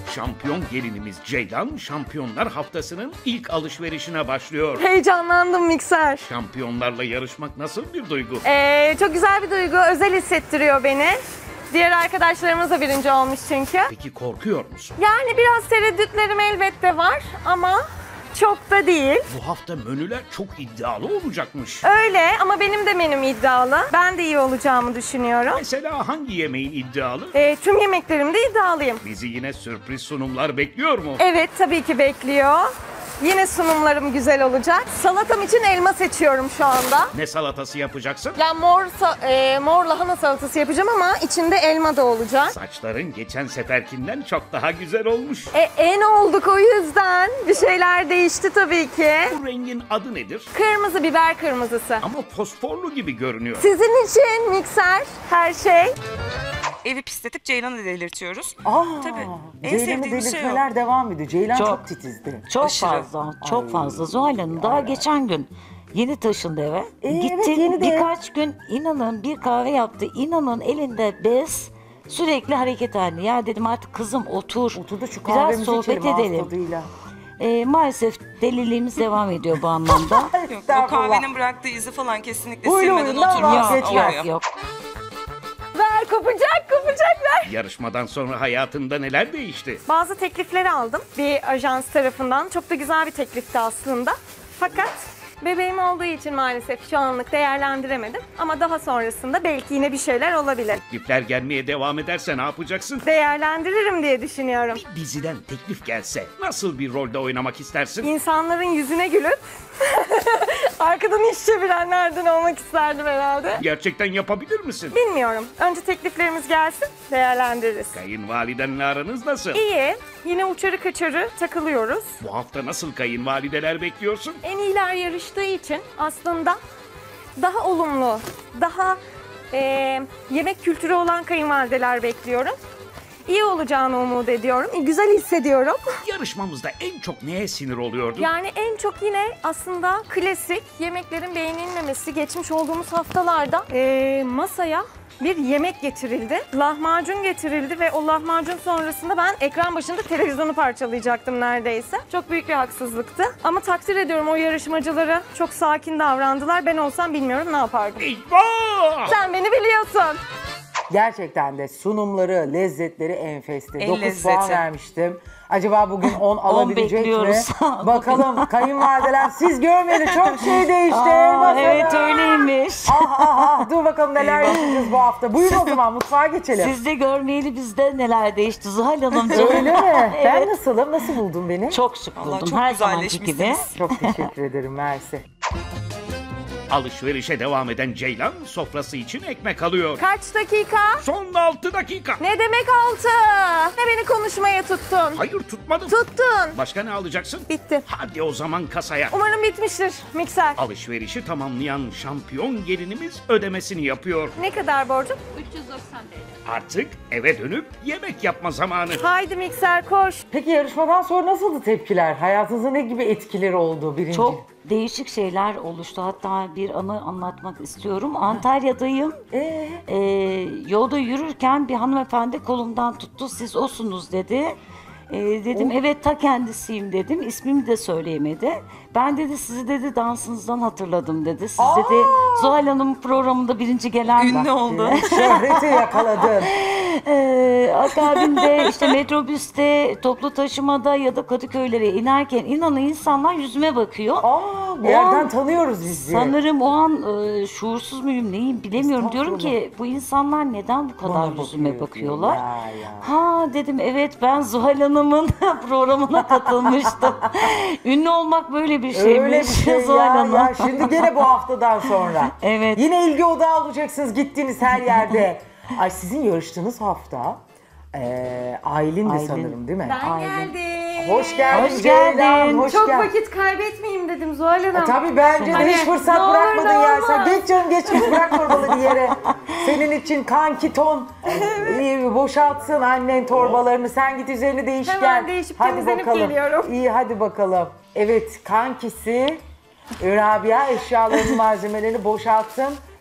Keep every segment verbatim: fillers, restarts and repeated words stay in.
Şampiyon gelinimiz Ceylan, Şampiyonlar Haftası'nın ilk alışverişine başlıyor. Heyecanlandım mikser. Şampiyonlarla yarışmak nasıl bir duygu? Ee, çok güzel bir duygu, özel hissettiriyor beni. Diğer arkadaşlarımız da birinci olmuş çünkü. Peki korkuyor musun? Yani biraz tereddütlerim elbette var ama çok da değil. Bu hafta menüler çok iddialı olacakmış. Öyle ama benim de menüm iddialı. Ben de iyi olacağımı düşünüyorum. Mesela hangi yemeğin iddialı? Ee, tüm yemeklerimde iddialıyım. Bizi yine sürpriz sunumlar bekliyor mu? Evet, tabii ki bekliyor. Yine sunumlarım güzel olacak. Salatam için elma seçiyorum şu anda. Ne salatası yapacaksın? Ya mor, sa- e, mor lahana salatası yapacağım ama içinde elma da olacak. Saçların geçen seferkinden çok daha güzel olmuş. E, en olduk o yüzden. Bir şeyler değişti tabii ki. Bu rengin adı nedir? Kırmızı biber kırmızısı. Ama fosforlu gibi görünüyor. Sizin için mikser, her şey. Evi pisletip Ceylan'ı delirtiyoruz. Aa, Tabii. En Ceylan'ı sevdiğimiz şey o. delirtmeler devam ediyor. Ceylan çok, Çok. titizdi. Çok Aşırı. fazla, çok Ay. fazla. Zuhal Hanım daha geçen gün yeni taşındı eve. Ee, Gitti evet, yeni de ev. birkaç gün inanın bir kahve yaptı. İnanın elinde bez sürekli hareket halinde. Ya dedim artık kızım otur. Oturdu şu Biraz kahvemizi sohbet içelim ağız edelim. tadıyla. Ee, maalesef deliliğimiz devam ediyor bu anlamda. Yok, o Estağfurullah. kahvenin bıraktığı izi falan kesinlikle Huylu silmeden huyundan oturmaz. vazgeçmez. Oluyor. yok yok. Ver, kopacak, kopacak ver. Yarışmadan sonra hayatında neler değişti? Bazı teklifleri aldım bir ajans tarafından. Çok da güzel bir teklifti aslında. Fakat bebeğim olduğu için maalesef şu anlık değerlendiremedim. Ama daha sonrasında belki yine bir şeyler olabilir. Teklifler gelmeye devam ederse ne yapacaksın? Değerlendiririm diye düşünüyorum. Diziden teklif gelse nasıl bir rolde oynamak istersin? İnsanların yüzüne gülüp arkadan iş çevirenlerden olmak isterdim herhalde. Gerçekten yapabilir misin? Bilmiyorum. Önce tekliflerimiz gelsin, değerlendiririz. Kayınvalidenle aranız nasıl? İyi. Yine uçarı kaçarı takılıyoruz. Bu hafta nasıl kayınvalideler bekliyorsun? En iyiler yarıştığı için aslında daha olumlu, daha eee, yemek kültürü olan kayınvalideler bekliyorum. İyi olacağını umut ediyorum. Güzel hissediyorum. Yarışmamızda en çok neye sinir oluyordu? Yani en çok yine aslında klasik yemeklerin beğenilmemesi. Geçmiş olduğumuz haftalarda eee, masaya bir yemek getirildi. Lahmacun getirildi ve o lahmacun sonrasında ben ekran başında televizyonu parçalayacaktım neredeyse. Çok büyük bir haksızlıktı. Ama takdir ediyorum o yarışmacıları. Çok sakin davrandılar. Ben olsam bilmiyorum ne yapardım. Eyvah! Sen beni biliyorsun. Gerçekten de sunumları, lezzetleri enfesti. En dokuz lezzeti. puan vermiştim. Acaba bugün on alabilecek mi? bekliyoruz. Bakalım kayınvalideler siz görmeyeli çok şey değişti. Aa, Masada. evet öyleymiş. Ah ah ah dur bakalım neler yaşayacağız bu hafta. Buyurun o zaman mutfağa geçelim. Siz de görmeyeli bizde neler değişti Zuhal Hanımcığım. Öyle mi? Ben Evet. nasılım? Nasıl buldun beni? Çok şık Vallahi buldum çok her zamanki gibi. güzelleşmişsiniz. Çok teşekkür ederim Mersi. Alışverişe devam eden Ceylan sofrası için ekmek alıyor. Kaç dakika? Son altı dakika. Ne demek altı? Ne beni konuşmaya tuttun? Hayır tutmadım. Tuttun. Başka ne alacaksın? Bitti. Hadi o zaman kasaya. Umarım bitmiştir mikser. Alışverişi tamamlayan şampiyon gelinimiz ödemesini yapıyor. Ne kadar borcum? Artık eve dönüp yemek yapma zamanı. Haydi mikser koş. Peki yarışmadan sonra nasıldı tepkiler? Hayatınızda ne gibi etkileri oldu birinci? Çok değişik şeyler oluştu. Hatta bir anı anlatmak istiyorum. Antalya'dayım. Ee? Ee, yolda yürürken bir hanımefendi kolumdan tuttu. Siz osunuz dedi. Ee, dedim evet ta kendisiyim dedim. İsmimi de söyleyemedi. Ben dedi sizi dedi dansınızdan hatırladım dedi. Siz Aa! dedi Zuhal Hanım programında birinci gelen Ünlü oldu. Ee, şöhreti yakaladın. Ee, akabinde işte metrobüste, toplu taşımada ya da Kadıköylere inerken inanın insanlar yüzüme bakıyor. Aa, bir O yerden an tanıyoruz bizi. Sanırım o an e, şuursuz muyum neyim bilemiyorum. Diyorum Estağfurullah. ki bu insanlar neden bu kadar Bana yüzüme bakıyor. bakıyorlar? Ya, ya. Ha dedim evet ben Zuhal Hanım'ın programına katılmıştım. Ünlü olmak böyle bir şeymiş. Öyle bir şey Zuhal ya, Hanım. ya. Şimdi gene bu haftadan sonra. Evet. Yine ilgi odağı olacaksınız gittiğiniz her yerde. Ay sizin yarıştığınız hafta e, Aylin'di Aylin. sanırım değil mi? Ben Aynen. geldim. Hoş geldin Hoş Ceylan, geldin. hoş Çok geldin. vakit kaybetmeyeyim dedim Zuhal Hanım. E, tabii bence de Hani, hiç fırsat ne olur bırakmadın ne ya. Sen olmaz. geç canım geç geç bırak torbaları yere. Senin için kanki ton iyi, boşaltsın annen torbalarını. Sen git üzerini değiş gel. Hemen değişip temizlenip geliyorum. İyi hadi bakalım. Evet kankisi Rabia eşyalarını malzemelerini boşaltsın.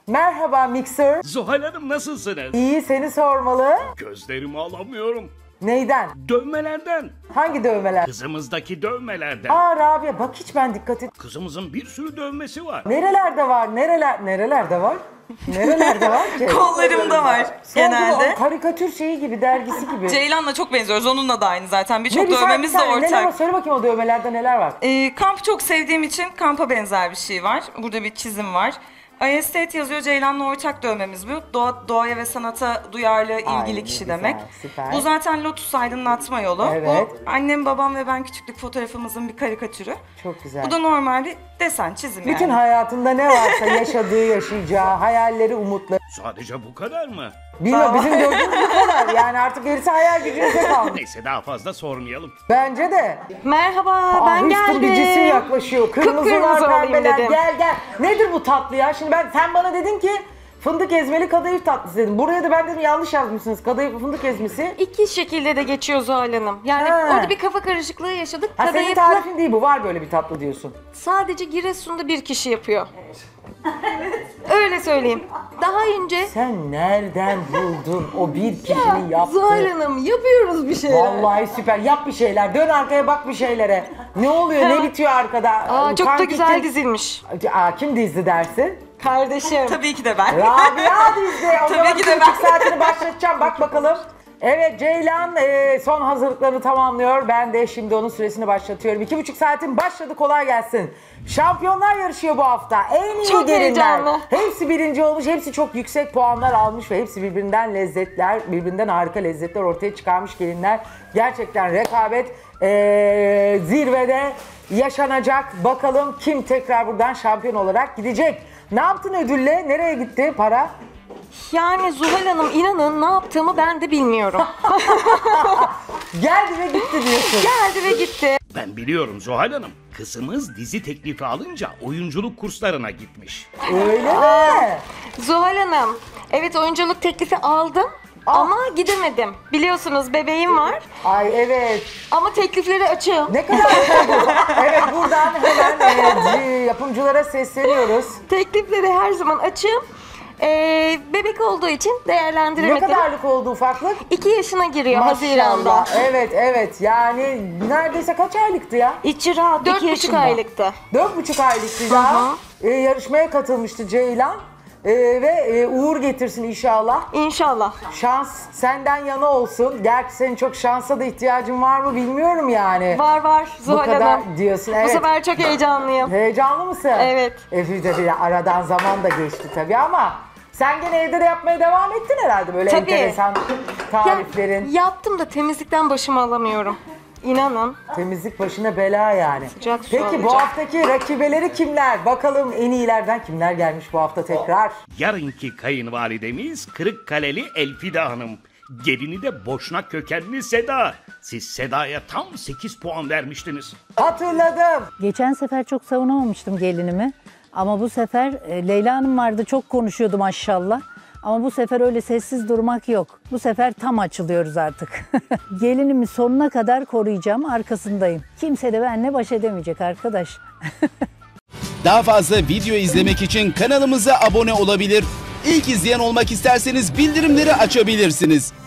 Merhaba Mixer. Zuhal Hanım nasılsınız? İyi, seni sormalı. Gözlerimi alamıyorum. Neyden? Dövmelerden. Hangi dövmeler? Kızımızdaki dövmelerden. Aa Rabia, bak hiç ben dikkat et. Kızımızın bir sürü dövmesi var. Nerelerde var? Nereler? Nerelerde var? Nerelerde var ki? Kollarımda var genelde. O karikatür şeyi gibi, dergisi gibi. Ceylan'la çok benziyoruz. Onunla da aynı zaten. Birçok bir dövmemiz de saniye, neler var? ortak. Söyle bakayım o dövmelerde neler var? Ee, kamp çok sevdiğim için kampa benzer bir şey var. Burada bir çizim var. Estate yazıyor, Ceylan'la ortak dövmemiz bu. Doğa, doğaya ve sanata duyarlı, ilgili Ay, ne kişi güzel, demek. süper. Bu zaten Lotus aydınlatma yolu. Evet. Bu annem, babam ve ben küçüklük fotoğrafımızın bir karikatürü. Çok güzel. Bu da normal bir desen, çizim Bütün yani. hayatında ne varsa yaşadığı, yaşayacağı, hayalleri, umutları. Sadece bu kadar mı? Bilmiyorum, bizim gördüğümüz bu kadar. Yani artık gerisi hayal gücünüze kalmış. Neyse daha fazla sormayalım. Bence de. Merhaba, ben Ahristin geldim. bir cisim yaklaşıyor. Kırmızılar, Kıpkırmızı olayım pembeler. dedim. Gel gel. Nedir bu tatlı ya? Şimdi ben sen bana dedin ki fındık ezmeli kadayıf tatlısı dedim. Buraya da ben dedim yanlış yazmışsınız. Kadayıf fındık ezmesi. İki şekilde de geçiyor Zuhal Hanım. Yani Ha. orada bir kafa karışıklığı yaşadık. Ha senin Kadayıflı tarifin değil bu. Var böyle bir tatlı diyorsun. sadece Giresun'da bir kişi yapıyor. Öyle söyleyeyim. Daha önce Sen nereden buldun o bir kişinin yaptığı? Zuhal Hanım yapıyoruz bir şeyler. Vallahi süper. Yap bir şeyler. Dön arkaya bak bir şeylere. Ne oluyor? Ne bitiyor arkada? Aa, çok da Kanki güzel kim- dizilmiş. Aa, kim dizdi dersin? Kardeşim. Tabii ki de ben. Rabia dizdi. O Tabii zaman ki bir de buçuk ben. saatini başlatacağım. Bak bakalım. Evet Ceylan e, son hazırlıklarını tamamlıyor. Ben de şimdi onun süresini başlatıyorum. İki buçuk saatin başladı. Kolay gelsin. Şampiyonlar yarışıyor bu hafta. En iyi Çok gelinler. heyecanlı. Hepsi birinci olmuş. Hepsi çok yüksek puanlar almış ve hepsi birbirinden lezzetler, birbirinden harika lezzetler ortaya çıkarmış gelinler. Gerçekten rekabet e, zirvede yaşanacak. Bakalım kim tekrar buradan şampiyon olarak gidecek. Ne yaptın ödülle? Nereye gitti para? Yani Zuhal Hanım inanın ne yaptığımı ben de bilmiyorum. Geldi ve gitti diyorsun. Geldi ve gitti. Ben biliyorum Zuhal Hanım. Kızımız dizi teklifi alınca oyunculuk kurslarına gitmiş. Öyle mi? Zuhal Hanım, evet oyunculuk teklifi aldım ama gidemedim. Biliyorsunuz bebeğim var Ay evet. ama teklifleri açığım. Ne kadar oldu? Evet buradan hemen e, yapımcılara sesleniyoruz. Teklifleri her zaman açığım. Ee, bebek olduğu için Ne değerlendiremedim. kadarlık oldu ufaklık? İki yaşına giriyor Haziran'da. Maşallah. Evet evet yani neredeyse kaç aylıktı ya? İçi rahat, Dört iki buçuk yaşında. aylıktı. Dört buçuk aylıktı ya. Hı hı. E, yarışmaya katılmıştı Ceylan. E, ve e, uğur getirsin inşallah. İnşallah. Şans senden yana olsun. Gerçi senin çok şansa da ihtiyacın var mı bilmiyorum yani. Var var Zuhal kadar Hanım. diyorsun, Bu evet. sefer çok heyecanlıyım. Heyecanlı mısın? Evet. E, bir de bir aradan zaman da geçti tabii ama sen gene evde de yapmaya devam ettin herhalde böyle Tabii. enteresan tariflerin. Ya, yaptım da temizlikten başımı alamıyorum. İnanın. Temizlik başına bela yani. Sıcak su Peki bu alacağım. haftaki rakibeleri kimler? Bakalım en iyilerden kimler gelmiş bu hafta tekrar? Yarınki kayınvalidemiz Kırıkkaleli Elfida Hanım. Gelini de Boşnak kökenli Seda. Siz Seda'ya tam sekiz puan vermiştiniz. Hatırladım. Geçen sefer çok savunamamıştım gelinimi. Ama bu sefer e, Leyla Hanım vardı, çok konuşuyordu maşallah. Ama bu sefer öyle sessiz durmak yok. Bu sefer tam açılıyoruz artık. Gelinimi sonuna kadar koruyacağım, arkasındayım. Kimse de benimle baş edemeyecek arkadaş. Daha fazla video izlemek için kanalımıza abone olabilir. İlk izleyen olmak isterseniz bildirimleri açabilirsiniz.